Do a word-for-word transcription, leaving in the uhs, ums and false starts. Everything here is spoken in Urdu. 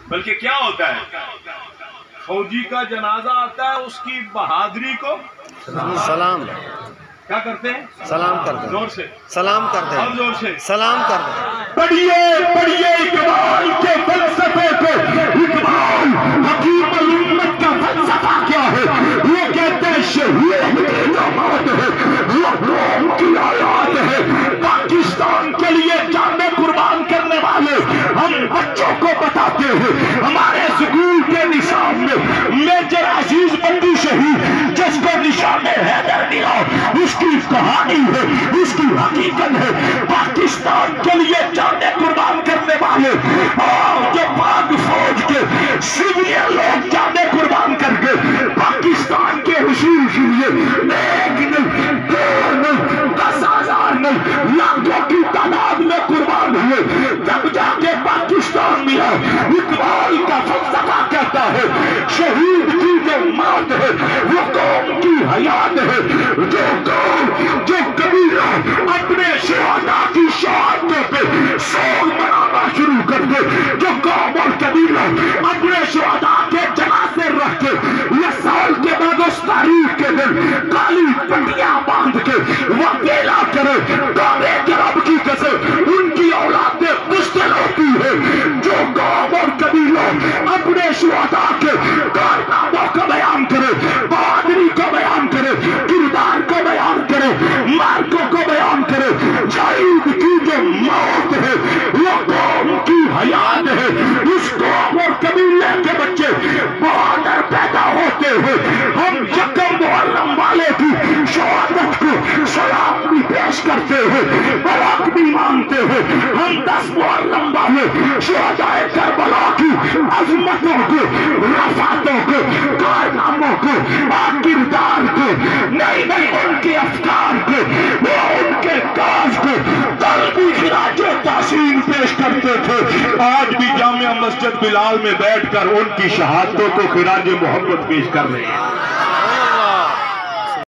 بلکہ کیا ہوتا ہے؟ فوجی کا جنازہ آتا ہے، اس کی بہادری کو سلام کیا کرتے ہیں؟ سلام کرتے ہیں، زور سے سلام کرتے اور ہیں، زور سے سلام کرتے ہیں۔ پڑھیے پڑھیے اقبال کے فلسفے کو۔ اقبال حکیم الامت کا فلسفہ کیا ہے؟ وہ کہتے ہیں شہید کی جو موت ہے وہ قوم کی حیات ہے۔ پاکستان کے لیے جانیں قربان کرنے والے ہم بچوں کو بتاتے ہیں، ہمارے اسکول کے نصاب میں میجر عزیز بندی شہید جس کو نشان حیدر ملا، اس کی کہانی ہے، اس کی حقیقت ہے۔ پاکستان کے لیے جانیں قربان کرنے والے اور جو پاک فوج کے سویلین لوگ جانیں قربان کر کے پاکستان کے حصول کے لیے ایک نہیں، دو نہیں، دس ہزار نہیں، لاکھوں کی تعداد میں قربان ہوئے، تب جا کے پاکستان ملا۔ اقبال کا فلسفہ کہتا ہے شہید کی جو موت ہے وہ قوم کی حیات ہے۔ جو قوم جو قبیلہ اپنے شہداء کی شہادتوں پہ سوگ منانا شروع کر دے، جو قوم اور قبیلہ اپنے شہداء کے جنازے رکھ کے یا سال کے بعد اس تاریخ کے دن کالی پٹیاں باندھ کے وقیلا کرے، کعبے کے رب کی قسم ان کی اولادیں بزدل ہوتی ہے۔ جو قوم اور قبیلہ اپنے شہداء کے کارناموں کا بیان کرے، بہادری کا بیان کرے، کردار کو بیان کرے، مارکوں کو بیان کرے، شہید کی جو موت ہے وہ قوم کی حیات ہے۔ اس قوم اور قبیلے کے بچے بہادر پیدا ہوتے ہیں۔ ہم یکم محرم والے کی شہادت کو سلام بھی پیش کرتے ہیں، برات بھی مانتے ہیں۔ ہم دس محرم والے شہداء کربلا کی عظمتوں کو، رفعتوں کو، کارناموں کو، کردار کو نہیں نہیں ان کے افکار کو، وہ ان کے کاج کو قلبی خراج تحسین پیش کرتے تھے۔ آج بھی جامعہ مسجد بلال میں بیٹھ کر ان کی شہادتوں کو خراج محبت پیش کر رہے ہیں۔